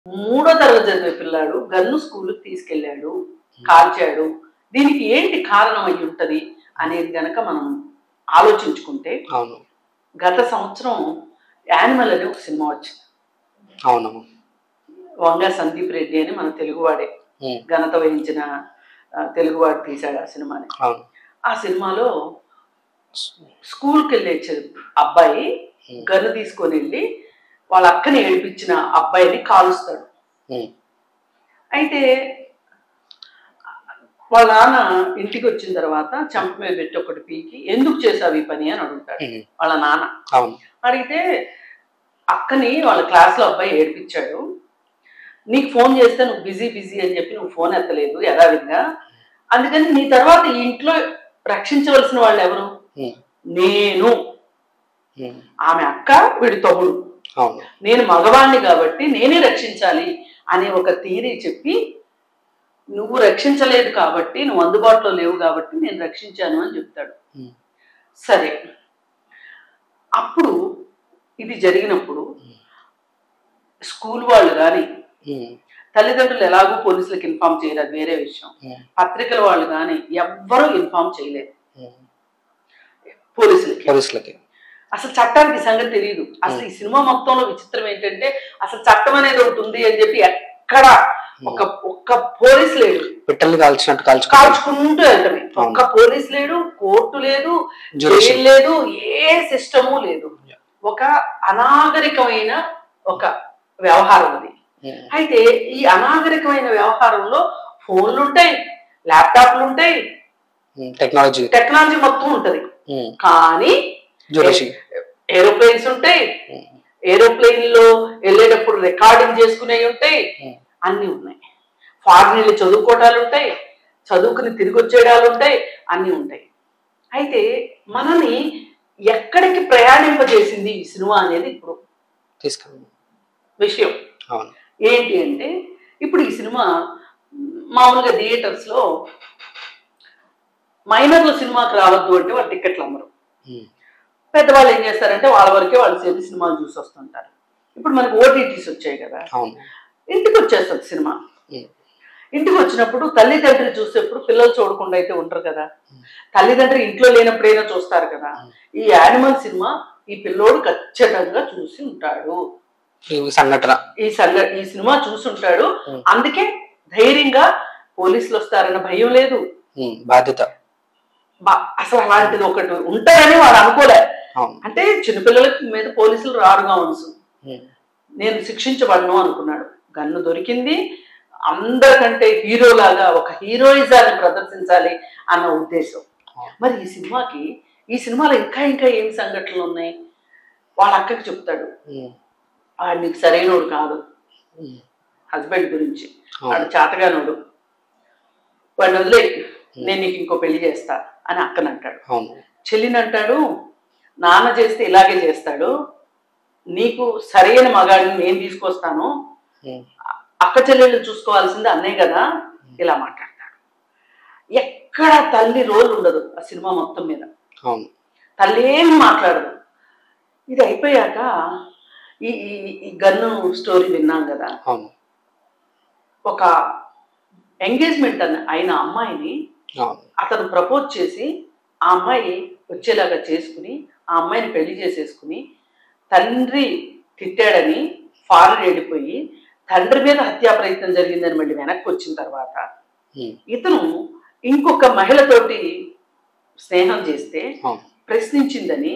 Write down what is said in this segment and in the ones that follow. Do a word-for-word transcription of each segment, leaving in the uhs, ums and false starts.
మూడో తరగతి చదివే పిల్లాడు గన్ను స్కూలుకి తీసుకెళ్ళాడు, కాల్చాడు. దీనికి ఏంటి కారణం అయ్యి ఉంటది అనేది గనక మనం ఆలోచించుకుంటే అవును. గత సంవత్సరం 'యానిమల్' అని ఒక సినిమా వచ్చింది. అవును. వంగ సందీప్ రెడ్డి అని మన తెలుగువాడే ఘనత వహించిన తెలుగువాడు తీశాడు ఆ సినిమాని. అవును. ఆ సినిమాలో స్కూల్కి వెళ్ళే అబ్బాయి గన్ను తీసుకొని వెళ్ళి వాళ్ళ అక్కని ఏడిపించిన అబ్బాయిని కాలుస్తాడు. అయితే వాళ్ళ నాన్న ఇంటికి వచ్చిన తర్వాత చంప మీద పెట్టి ఒకటి పీకి ఎందుకు చేసావు ఈ పని అని అడుగుతాడు వాళ్ళ నాన్న. అడిగితే అక్కని వాళ్ళ క్లాస్లో అబ్బాయి ఏడిపించాడు, నీకు ఫోన్ చేస్తే నువ్వు బిజీ బిజీ అని చెప్పి నువ్వు ఫోన్ ఎత్తలేదు యథావిధిగా, అందుకని నీ తర్వాత ఈ ఇంట్లో రక్షించవలసిన వాళ్ళు ఎవరు? నేను, ఆమె అక్క, వీడి తమ్ముడు. నేను మగవాణ్ణి కాబట్టి నేనే రక్షించాలి అనే ఒక థియరీ చెప్పి నువ్వు రక్షించలేదు కాబట్టి, నువ్వు అందుబాటులో లేవు కాబట్టి నేను రక్షించాను అని చెప్తాడు. సరే, అప్పుడు ఇది జరిగినప్పుడు స్కూల్ వాళ్ళు కానీ తల్లిదండ్రులు ఎలాగో పోలీసులకు ఇన్ఫార్మ్ చేయరు, అది వేరే విషయం. పత్రికల వాళ్ళు కానీ ఎవ్వరూ ఇన్ఫార్మ్ చేయలేదు పోలీసులకి. పోలీసులకి అసలు చట్టానికి సంగతి తెలియదు. అసలు ఈ సినిమా మొత్తంలో విచిత్రం ఏంటంటే అసలు చట్టం అనేది ఒకటి ఉంది అని చెప్పి ఎక్కడ ఒక ఒక్క పోలీస్ లేడు. పిట్టల్ని కాల్చినట్టు కాల్చుకుంటూ వెళ్తామే. ఒక్క పోలీస్ లేడు, కోర్టు లేదు, జైలు లేదు, ఏ సిస్టము లేదు. ఒక అనాగరికమైన ఒక వ్యవహారం అది. అయితే ఈ అనాగరికమైన వ్యవహారంలో ఫోన్లు ఉంటాయి, ల్యాప్టాప్లు ఉంటాయి, టెక్నాలజీ టెక్నాలజీ మొత్తం ఉంటది. కానీ ఏరోప్లేన్స్ ఉంటాయి, ఏరోప్లేన్ లో వెళ్ళేటప్పుడు రికార్డింగ్ చేసుకునేవి ఉంటాయి, అన్ని ఉన్నాయి. ఫారిన్ వెళ్ళి చదువుకోవడాలు ఉంటాయి, చదువుకుని తిరిగి వచ్చేయడాలు ఉంటాయి, అన్ని ఉంటాయి. అయితే మనని ఎక్కడికి ప్రయాణింపజేసింది ఈ సినిమా అనేది ఇప్పుడు విషయం ఏంటి అంటే, ఇప్పుడు ఈ సినిమా మామూలుగా థియేటర్స్ లో మైనర్లు సినిమాకి రావద్దు అంటే వాళ్ళు టికెట్లు అమ్మరు. పెద్దవాళ్ళు ఏం చేస్తారంటే వాళ్ళ వరకే వాళ్ళు సేపు సినిమాలు చూసి వస్తుంటారు. ఇప్పుడు మనకు ఓటీటీస్ వచ్చాయి కదా, ఇంటికి వచ్చేస్తుంది సినిమా. ఇంటికి వచ్చినప్పుడు తల్లిదండ్రులు చూసేప్పుడు పిల్లలు చూడకుండా అయితే ఉంటారు కదా, తల్లిదండ్రులు ఇంట్లో లేనప్పుడైనా చూస్తారు కదా. ఈ యానిమల్ సినిమా ఈ పిల్లోడు ఖచ్చితంగా చూసి ఉంటాడు, సంఘటన ఈ సంఘ ఈ సినిమా చూసి ఉంటాడు. అందుకే ధైర్యంగా పోలీసులు వస్తారన్న భయం లేదు, బాధ్యత. అసలు అలాంటిది ఒకటి ఉంటారని వాడు అనుకోలే. అంటే చిన్నపిల్లల మీద పోలీసులు రారుగా ఉంచు, నేను శిక్షించబడను అనుకున్నాడు. గన్ను దొరికింది, అందరికంటే హీరోలాగా ఒక హీరోయిజాన్ని ప్రదర్శించాలి అన్న ఉద్దేశం. మరి ఈ సినిమాకి ఈ సినిమాలో ఇంకా ఇంకా ఏమి సంఘటనలు ఉన్నాయి? వాళ్ళ అక్కకి చెప్తాడు, వాడు నీకు సరైనోడు కాదు, హస్బెండ్ గురించి, వాడు చాతగానోడు, వాడిని వదిలే, నేను నీకు ఇంకో పెళ్లి చేస్తా అని అక్కని అంటాడు. చెల్లిని అంటాడు, నాన్న చేస్తే ఇలాగే చేస్తాడు, నీకు సరైన మగాడిని నేను తీసుకొస్తాను, అక్క చెల్లెళ్ళు చూసుకోవాల్సింది అన్నే కదా, ఇలా మాట్లాడతాడు. ఎక్కడ తల్లి రోల్ ఉండదు ఆ సినిమా మొత్తం మీద, తల్లి ఏమి మాట్లాడదు. ఇది అయిపోయాక ఈ ఈ గన్ను స్టోరీ విన్నాం కదా, ఒక ఎంగేజ్మెంట్ అని అయిన అమ్మాయిని అతను ప్రపోజ్ చేసి ఆ అమ్మాయి వచ్చేలాగా చేసుకుని ఆ అమ్మాయిని పెళ్లి చేసేసుకుని తండ్రి తిట్టాడని ఫారెన్ వెళ్ళిపోయి తండ్రి మీద హత్యా ప్రయత్నం జరిగిందని మళ్ళీ వెనక్కి వచ్చిన తర్వాత ఇతను ఇంకొక మహిళతోటి స్నేహం చేస్తే ప్రశ్నించిందని,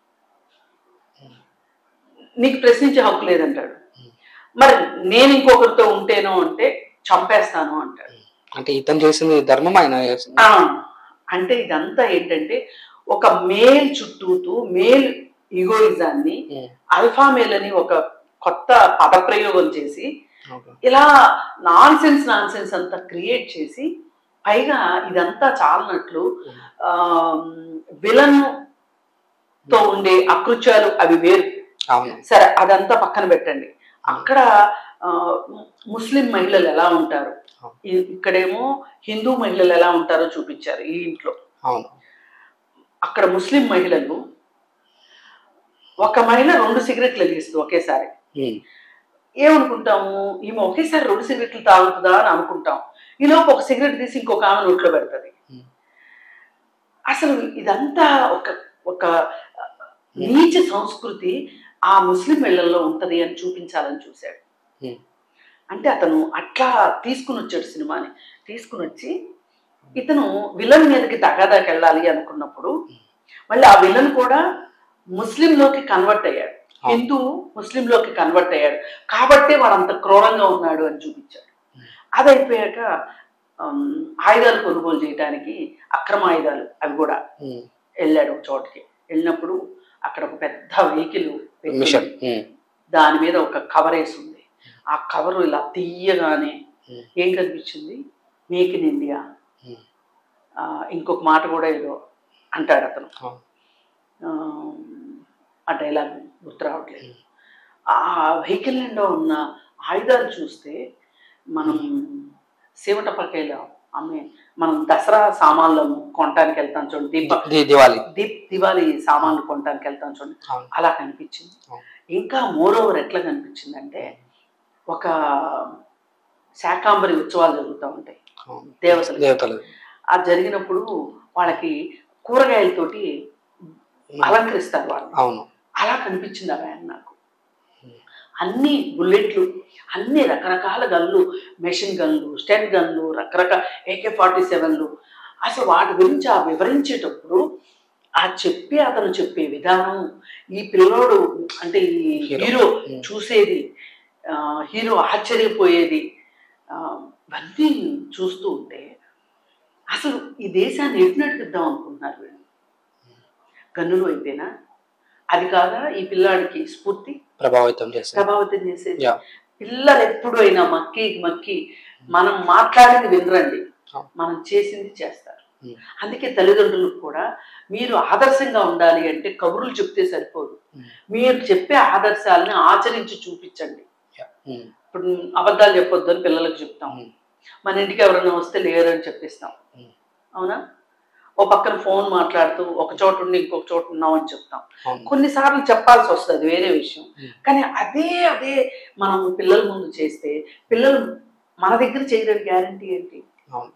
నీకు ప్రశ్నించే హక్కు లేదంటాడు. మరి నేను ఇంకొకరితో ఉంటేనో అంటే చంపేస్తాను అంటాడు. అంటే ఇతను చేసింది ధర్మం, ఆయన అంటే ఇదంతా ఏంటంటే ఒక మేల్ చుట్టూతూ మేల్ ఈగోయిజాన్ని, అల్ఫా మేల్ అని ఒక కొత్త పదప్రయోగం చేసి ఇలా నాన్ సెన్స్ నాన్ సెన్స్ అంతా క్రియేట్ చేసి, పైగా ఇదంతా చాలనట్లు ఆ విలన్ తో ఉండే అకృత్యాలు అవి వేరు. సరే, అదంతా పక్కన పెట్టండి. అక్కడ ముస్లిం మహిళలు ఎలా ఉంటారు, ఇక్కడేమో హిందూ మహిళలు ఎలా ఉంటారో చూపించారు ఈ ఇంట్లో. అక్కడ ముస్లిం మహిళలు, ఒక మహిళ రెండు సిగరెట్లు వెలిగిస్తుంది ఒకేసారి, ఏమనుకుంటాము, ఈమె ఒకేసారి రెండు సిగరెట్లు తాగుతుందా అని అనుకుంటాం. ఈలోపు ఒక సిగరెట్ తీసి ఇంకొక ఆమె నోట్లో పెడుతుంది. అసలు ఇదంతా ఒక ఒక నీచ సంస్కృతి ఆ ముస్లిం ఇళ్లలో ఉంటది అని చూపించాలని చూశాడు. అంటే అతను అట్లా తీసుకుని వచ్చాడు సినిమాని. తీసుకుని వచ్చి ఇతను విలన్ మీదకి తగాదాకి వెళ్ళాలి అనుకున్నప్పుడు మళ్ళీ ఆ విలన్ కూడా ముస్లింలోకి కన్వర్ట్ అయ్యాడు. హిందూ ముస్లింలోకి కన్వర్ట్ అయ్యాడు కాబట్టి వాడు అంత క్రూరంగా ఉన్నాడు అని చూపించాడు. అది అయిపోయాక ఆయుధాలు కొనుగోలు చేయడానికి అక్రమ ఆయుధాలు అవి కూడా వెళ్ళాడు ఒక చోటకి. వెళ్ళినప్పుడు అక్కడ ఒక పెద్ద వెహికల్ దాని మీద ఒక కవర్ వేసి ఉంది. ఆ కవర్ ఇలా తీయగానే ఏం కనిపించింది, మేక్ ఇన్ ఇండియా. ఇంకొక మాట కూడా ఏదో అంటాడు అతను, ఆ డైలాగ్ గుర్తు రావట్లేదు. ఆ వెహికల్ నిండా ఉన్న ఆయుధాలు చూస్తే మనం సీమటపకాయలు అమ్మే మనం దసరా సామాన్లు కొనడానికి వెళ్తాం చూడండి, దీప దివాళీ దీప్ దివాళీ సామాన్లు కొనడానికి వెళ్తాం చూడండి, అలా కనిపించింది. ఇంకా మోర్ ఓవర్ ఎట్లా కనిపించిందంటే ఒక శాకాంబరి ఉత్సవాలు జరుగుతూ ఉంటాయి దేవతలు దేవతలు అది జరిగినప్పుడు వాళ్ళకి కూరగాయలతోటి అలంకరిస్తారు వాళ్ళు. అవును, అలా కనిపించింది ఆ వ్యాన్ నాకు. అన్ని బుల్లెట్లు, అన్ని రకరకాల గన్లు, మెషిన్ గన్లు, స్టెన్ గన్లు, రకరకాల ఏకే ఫార్టీ సెవెన్లు. అసలు వాటి గురించి ఆ వివరించేటప్పుడు ఆ చెప్పి అతను చెప్పే విధానం, ఈ పిల్లోడు అంటే ఈ హీరో చూసేది, హీరో ఆశ్చర్యపోయేది, ఇవన్నీ చూస్తూ ఉంటే అసలు ఈ దేశాన్ని ఎటు నడిపిద్దాం అనుకుంటున్నారు వీళ్ళు. గన్నులు అయిపోయినా అది కాదా ఈ పిల్లాడికి స్ఫూర్తి, ప్రభావితం చేసే ప్రభావితం చేసేది. పిల్లలు ఎప్పుడు అయినా మక్కి మక్కి మనం మాట్లాడింది వినరండి, మనం చేసింది చేస్తారు. అందుకే తల్లిదండ్రులకు కూడా మీరు ఆదర్శంగా ఉండాలి అంటే కబుర్లు చెప్తే సరిపోదు, మీరు చెప్పే ఆదర్శాలని ఆచరించి చూపించండి. ఇప్పుడు అబద్ధాలు చెప్పొద్దు అని పిల్లలకు చెప్తాం, మన ఇంటికి ఎవరైనా వస్తే లేరు అని చెప్పిస్తాం, అవునా? ఓ పక్కన ఫోన్ మాట్లాడుతూ ఒక చోట ఉండి ఇంకొక చోట ఉన్నాం అని చెప్తాం. కొన్నిసార్లు చెప్పాల్సి వస్తుంది, వేరే విషయం. కానీ అదే అదే మనం పిల్లల ముందు చేస్తే పిల్లలు మన దగ్గర చేయడానికి గ్యారంటీ ఏంటి?